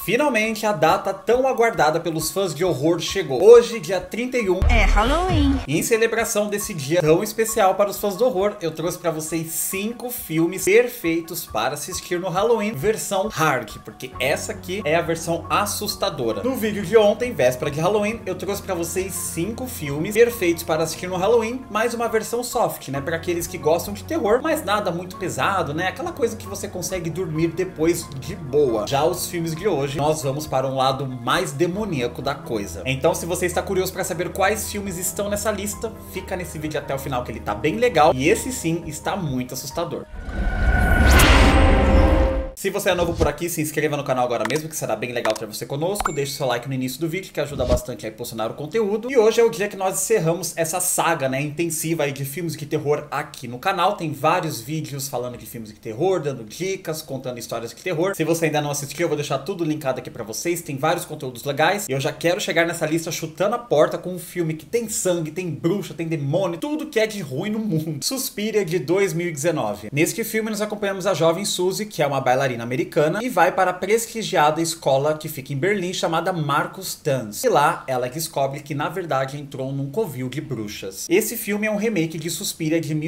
Finalmente, a data tão aguardada pelos fãs de horror chegou. Hoje, dia 31, é Halloween. E em celebração desse dia tão especial para os fãs do horror, eu trouxe pra vocês 5 filmes perfeitos para assistir no Halloween, versão hard, porque essa aqui é a versão assustadora. No vídeo de ontem, véspera de Halloween, eu trouxe pra vocês 5 filmes perfeitos para assistir no Halloween, mais uma versão soft, né, para aqueles que gostam de terror, mas nada muito pesado, né, aquela coisa que você consegue dormir depois de boa. Já os filmes de hoje, nós vamos para um lado mais demoníaco da coisa. Então, se você está curioso para saber quais filmes estão nessa lista, fica nesse vídeo até o final que ele tá bem legal. E esse sim está muito assustador. Se você é novo por aqui, se inscreva no canal agora mesmo, que será bem legal ter você conosco. Deixe seu like no início do vídeo, que ajuda bastante a impulsionar o conteúdo. E hoje é o dia que nós encerramos essa saga, né, intensiva aí de filmes de terror aqui no canal. Tem vários vídeos falando de filmes de terror, dando dicas, contando histórias de terror. Se você ainda não assistiu, eu vou deixar tudo linkado aqui pra vocês. Tem vários conteúdos legais. E eu já quero chegar nessa lista chutando a porta com um filme que tem sangue, tem bruxa, tem demônio, tudo que é de ruim no mundo. Suspiria, de 2019. Neste filme nós acompanhamos a jovem Suzy, que é uma bailarina americana, e vai para a prestigiada escola que fica em Berlim, chamada Markus Tanz. E lá ela descobre que na verdade entrou num covil de bruxas. Esse filme é um remake de Suspiria de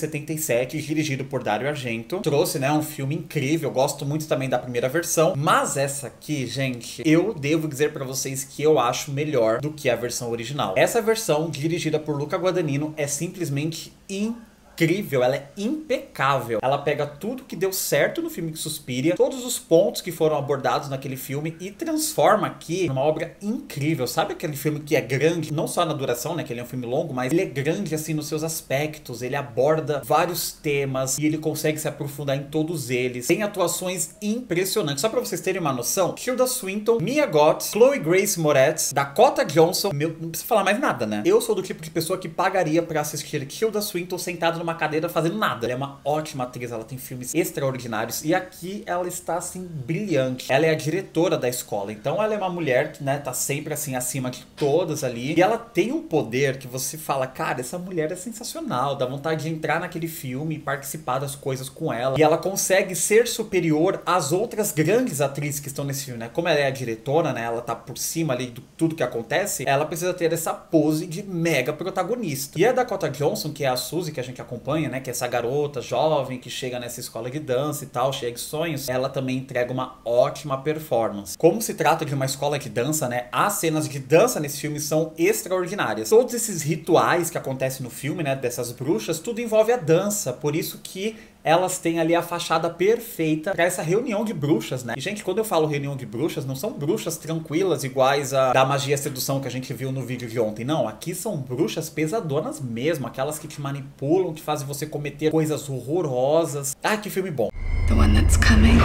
1977, dirigido por Dario Argento. Trouxe, né, um filme incrível, eu gosto muito também da primeira versão, mas essa aqui, gente, eu devo dizer pra vocês que eu acho melhor do que a versão original. Essa versão, dirigida por Luca Guadagnino, é simplesmente incrível, ela é impecável. Ela pega tudo que deu certo no filme de Suspiria, todos os pontos que foram abordados naquele filme, e transforma aqui numa obra incrível. Sabe aquele filme que é grande, não só na duração, né, que ele é um filme longo, mas ele é grande assim nos seus aspectos, ele aborda vários temas e ele consegue se aprofundar em todos eles. Tem atuações impressionantes. Só pra vocês terem uma noção, Tilda Swinton, Mia Goth, Chloe Grace Moretz, Dakota Johnson, não precisa falar mais nada, né? Eu sou do tipo de pessoa que pagaria pra assistir Tilda Swinton sentado numa cadeira fazendo nada. Ela é uma ótima atriz, ela tem filmes extraordinários e aqui ela está assim brilhante. Ela é a diretora da escola, então ela é uma mulher que, né, tá sempre assim acima de todas ali, e ela tem um poder que você fala, cara, essa mulher é sensacional, dá vontade de entrar naquele filme e participar das coisas com ela, e ela consegue ser superior às outras grandes atrizes que estão nesse filme, né? Como ela é a diretora, né, ela tá por cima ali de tudo que acontece, ela precisa ter essa pose de mega protagonista. E a Dakota Johnson, que é a Suzy, que a gente acompanha, né, que é essa garota jovem que chega nessa escola de dança e tal, cheia de sonhos, ela também entrega uma ótima performance. Como se trata de uma escola de dança, né, as cenas de dança nesse filme são extraordinárias. Todos esses rituais que acontecem no filme, né, dessas bruxas, tudo envolve a dança, por isso que elas têm ali a fachada perfeita para essa reunião de bruxas, né? E, gente, quando eu falo reunião de bruxas, não são bruxas tranquilas iguais a da magia e sedução que a gente viu no vídeo de ontem, não. Aqui são bruxas pesadonas mesmo, aquelas que te manipulam, que fazem você cometer coisas horrorosas. Ai, que filme bom. The one that's coming.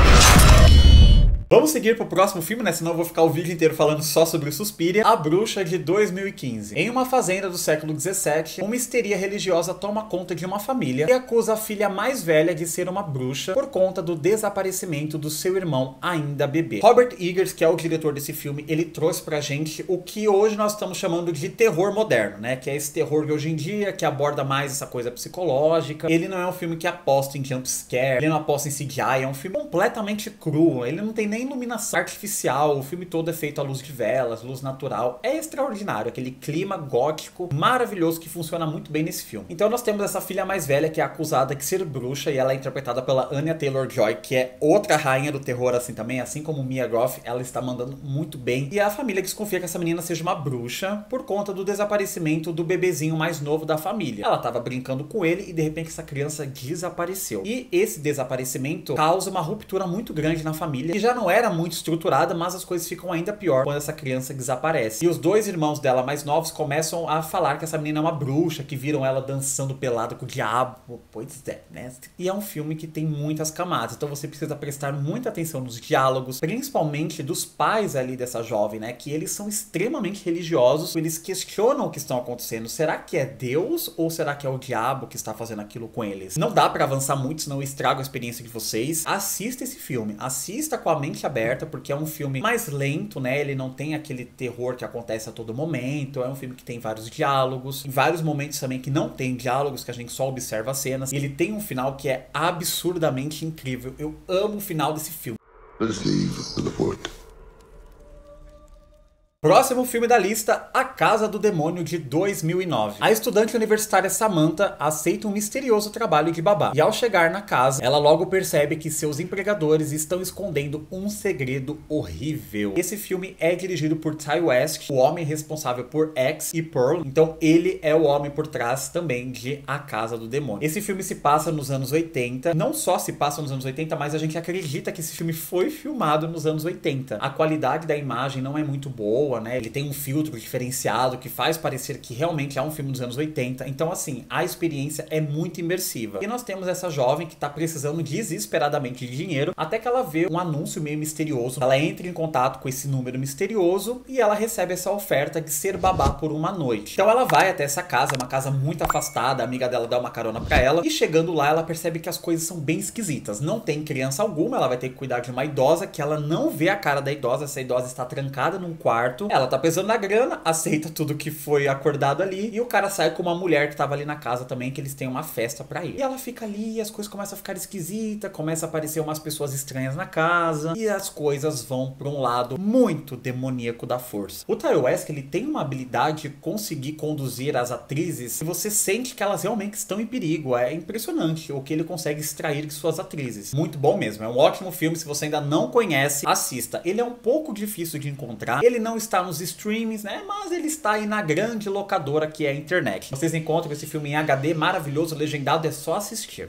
Vamos seguir pro próximo filme, né? Senão eu vou ficar o vídeo inteiro falando só sobre Suspiria. A Bruxa, de 2015. Em uma fazenda do século XVII, uma histeria religiosa toma conta de uma família e acusa a filha mais velha de ser uma bruxa por conta do desaparecimento do seu irmão ainda bebê. Robert Eggers, que é o diretor desse filme, ele trouxe pra gente o que hoje nós estamos chamando de terror moderno, né? Que é esse terror de hoje em dia, que aborda mais essa coisa psicológica. Ele não é um filme que aposta em jumpscare, ele não aposta em CGI, é um filme completamente cru, ele não tem nem iluminação artificial, o filme todo é feito à luz de velas, luz natural, é extraordinário, aquele clima gótico maravilhoso que funciona muito bem nesse filme. Então nós temos essa filha mais velha que é acusada de ser bruxa e ela é interpretada pela Anya Taylor-Joy, que é outra rainha do terror assim também, assim como Mia Goth, ela está mandando muito bem, e a família desconfia que essa menina seja uma bruxa por conta do desaparecimento do bebezinho mais novo da família. Ela estava brincando com ele e de repente essa criança desapareceu, e esse desaparecimento causa uma ruptura muito grande na família, que já não era muito estruturada, mas as coisas ficam ainda pior quando essa criança desaparece. E os dois irmãos dela mais novos começam a falar que essa menina é uma bruxa, que viram ela dançando pelada com o diabo. Pois é, né? E é um filme que tem muitas camadas, então você precisa prestar muita atenção nos diálogos, principalmente dos pais ali dessa jovem, né? Que eles são extremamente religiosos, eles questionam o que estão acontecendo. Será que é Deus ou será que é o diabo que está fazendo aquilo com eles? Não dá pra avançar muito, senão eu estrago a experiência de vocês. Assista esse filme, assista com a mente aberta, porque é um filme mais lento, né? Ele não tem aquele terror que acontece a todo momento, é um filme que tem vários diálogos, em vários momentos também que não tem diálogos, que a gente só observa as cenas. E ele tem um final que é absurdamente incrível. Eu amo o final desse filme. Let's leave the report. Próximo filme da lista, A Casa do Demônio, de 2009. A estudante universitária Samantha aceita um misterioso trabalho de babá. E ao chegar na casa, ela logo percebe que seus empregadores estão escondendo um segredo horrível. Esse filme é dirigido por Ti West, o homem responsável por X e Pearl. Então ele é o homem por trás também de A Casa do Demônio. Esse filme se passa nos anos 80. Não só se passa nos anos 80, mas a gente acredita que esse filme foi filmado nos anos 80. A qualidade da imagem não é muito boa, né? Ele tem um filtro diferenciado que faz parecer que realmente é um filme dos anos 80. Então, assim, a experiência é muito imersiva. E nós temos essa jovem que tá precisando desesperadamente de dinheiro, até que ela vê um anúncio meio misterioso. Ela entra em contato com esse número misterioso e ela recebe essa oferta de ser babá por uma noite. Então ela vai até essa casa, uma casa muito afastada, a amiga dela dá uma carona pra ela, e chegando lá ela percebe que as coisas são bem esquisitas. Não tem criança alguma, ela vai ter que cuidar de uma idosa, que ela não vê a cara da idosa, essa idosa está trancada num quarto, ela tá pesando na grana, aceita tudo que foi acordado ali, e o cara sai com uma mulher que tava ali na casa também, que eles têm uma festa pra ir. E ela fica ali, e as coisas começam a ficar esquisitas, começa a aparecer umas pessoas estranhas na casa, e as coisas vão pra um lado muito demoníaco da força. O Ti West, ele tem uma habilidade de conseguir conduzir as atrizes, e você sente que elas realmente estão em perigo. É impressionante o que ele consegue extrair de suas atrizes. Muito bom mesmo, é um ótimo filme. Se você ainda não conhece, assista. Ele é um pouco difícil de encontrar, ele não está nos streamings, né? Mas ele está aí na grande locadora que é a internet. Vocês encontram esse filme em HD maravilhoso, legendado, é só assistir.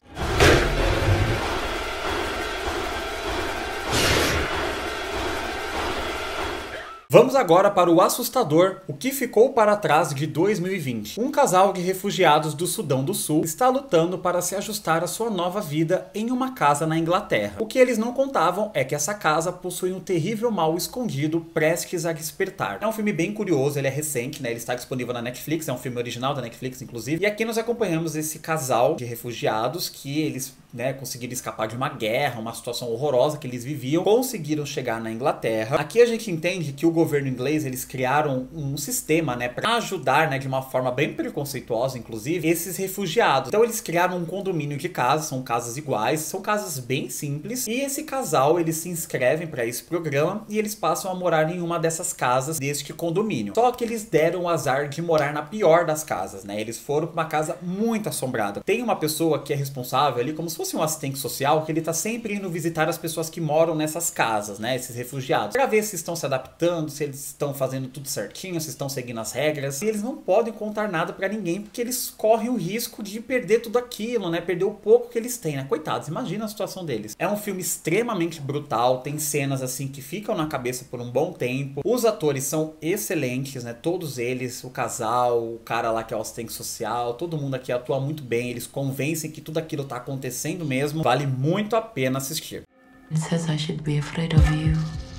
Vamos agora para o assustador O que Ficou para Trás, de 2020. Um casal de refugiados do Sudão do Sul está lutando para se ajustar à sua nova vida em uma casa na Inglaterra. O que eles não contavam é que essa casa possui um terrível mal escondido prestes a despertar. É um filme bem curioso, ele é recente, né? Ele está disponível na Netflix, é um filme original da Netflix, inclusive. E aqui nós acompanhamos esse casal de refugiados que eles, né, conseguiram escapar de uma guerra, uma situação horrorosa que eles viviam, conseguiram chegar na Inglaterra. Aqui a gente entende que o governo inglês, eles criaram um sistema, né, para ajudar, né, de uma forma bem preconceituosa, inclusive, esses refugiados. Então eles criaram um condomínio de casas, são casas iguais, são casas bem simples, e esse casal, eles se inscrevem para esse programa e eles passam a morar em uma dessas casas deste condomínio. Só que eles deram o azar de morar na pior das casas, né, eles foram para uma casa muito assombrada. Tem uma pessoa que é responsável ali, como se fosse um assistente social, que ele tá sempre indo visitar as pessoas que moram nessas casas, né, esses refugiados, para ver se estão se adaptando, se eles estão fazendo tudo certinho, se estão seguindo as regras. E eles não podem contar nada pra ninguém, porque eles correm o risco de perder tudo aquilo, né, perder o pouco que eles têm, né, coitados, imagina a situação deles. É um filme extremamente brutal, tem cenas assim que ficam na cabeça por um bom tempo. Os atores são excelentes, né, todos eles, o casal, o cara lá que é o assistente social, todo mundo aqui atua muito bem, eles convencem que tudo aquilo tá acontecendo mesmo. Vale muito a pena assistir. It says I should be afraid of you.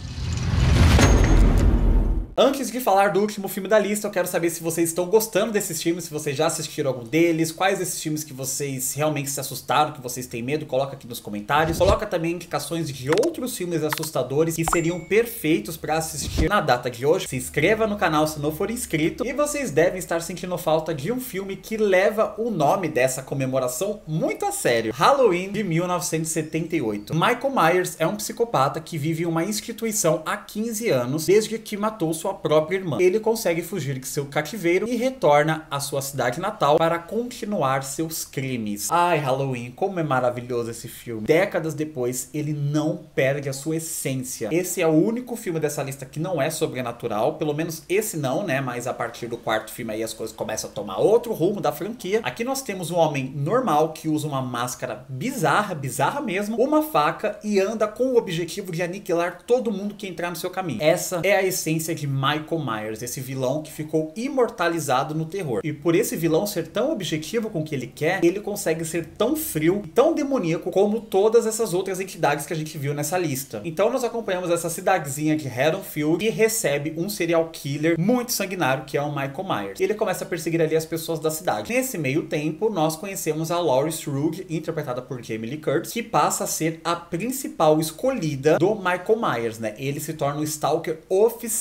Antes de falar do último filme da lista, eu quero saber se vocês estão gostando desses filmes, se vocês já assistiram algum deles, quais desses filmes que vocês realmente se assustaram, que vocês têm medo, coloca aqui nos comentários. Coloca também indicações de outros filmes assustadores que seriam perfeitos para assistir na data de hoje. Se inscreva no canal se não for inscrito. E vocês devem estar sentindo falta de um filme que leva o nome dessa comemoração muito a sério. Halloween, de 1978. Michael Myers é um psicopata que vive em uma instituição há 15 anos, desde que matou sua própria irmã. Ele consegue fugir de seu cativeiro e retorna à sua cidade natal para continuar seus crimes. Ai, Halloween, como é maravilhoso esse filme. Décadas depois, ele não perde a sua essência. Esse é o único filme dessa lista que não é sobrenatural, pelo menos esse não, né? Mas a partir do quarto filme aí as coisas começam a tomar outro rumo da franquia. Aqui nós temos um homem normal que usa uma máscara bizarra, bizarra mesmo, uma faca e anda com o objetivo de aniquilar todo mundo que entrar no seu caminho. Essa é a essência de Michael Myers, esse vilão que ficou imortalizado no terror. E por esse vilão ser tão objetivo com o que ele quer, ele consegue ser tão frio, tão demoníaco como todas essas outras entidades que a gente viu nessa lista. Então nós acompanhamos essa cidadezinha de Haddonfield que recebe um serial killer muito sanguinário, que é o Michael Myers. Ele começa a perseguir ali as pessoas da cidade. Nesse meio tempo, nós conhecemos a Laurie Strode, interpretada por Jamie Lee Curtis, que passa a ser a principal escolhida do Michael Myers, né? Ele se torna o stalker oficial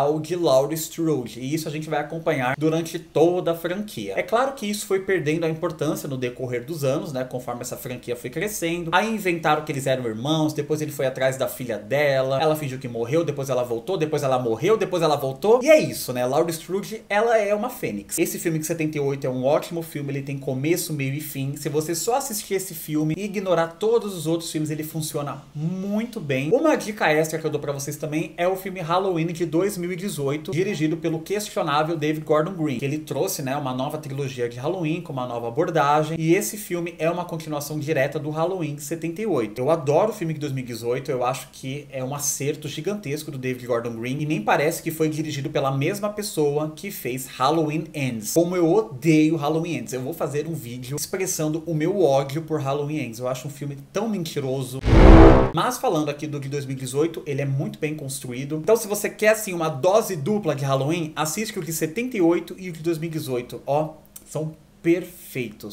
real de Laurie Strode, e isso a gente vai acompanhar durante toda a franquia. É claro que isso foi perdendo a importância no decorrer dos anos, né, conforme essa franquia foi crescendo. Aí inventaram que eles eram irmãos, depois ele foi atrás da filha dela, ela fingiu que morreu, depois ela voltou, depois ela morreu, depois ela voltou. E é isso, né, Laurie Strode, ela é uma fênix. Esse filme de 78 é um ótimo filme, ele tem começo, meio e fim. Se você só assistir esse filme e ignorar todos os outros filmes, ele funciona muito bem. Uma dica extra que eu dou pra vocês também é o filme Halloween de 2018, dirigido pelo questionável David Gordon Green. Ele trouxe, né, uma nova trilogia de Halloween com uma nova abordagem, e esse filme é uma continuação direta do Halloween de 78. Eu adoro o filme de 2018, eu acho que é um acerto gigantesco do David Gordon Green, e nem parece que foi dirigido pela mesma pessoa que fez Halloween Ends. Como eu odeio Halloween Ends, eu vou fazer um vídeo expressando o meu ódio por Halloween Ends. Eu acho um filme tão mentiroso. Mas falando aqui do de 2018, ele é muito bem construído. Então se você quer assim uma dose dupla de Halloween, assiste o de 78 e o de 2018. Ó, são perfeitos.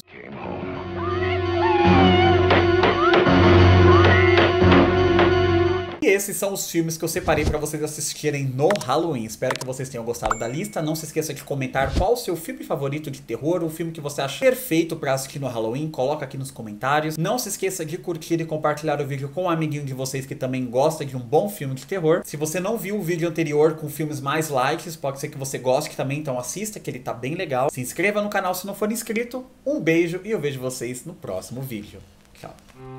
E esses são os filmes que eu separei para vocês assistirem no Halloween. Espero que vocês tenham gostado da lista. Não se esqueça de comentar qual o seu filme favorito de terror, o filme que você acha perfeito para assistir no Halloween. Coloca aqui nos comentários. Não se esqueça de curtir e compartilhar o vídeo com um amiguinho de vocês que também gosta de um bom filme de terror. Se você não viu o vídeo anterior com filmes mais likes, pode ser que você goste também, então assista, que ele tá bem legal. Se inscreva no canal se não for inscrito. Um beijo e eu vejo vocês no próximo vídeo. Tchau.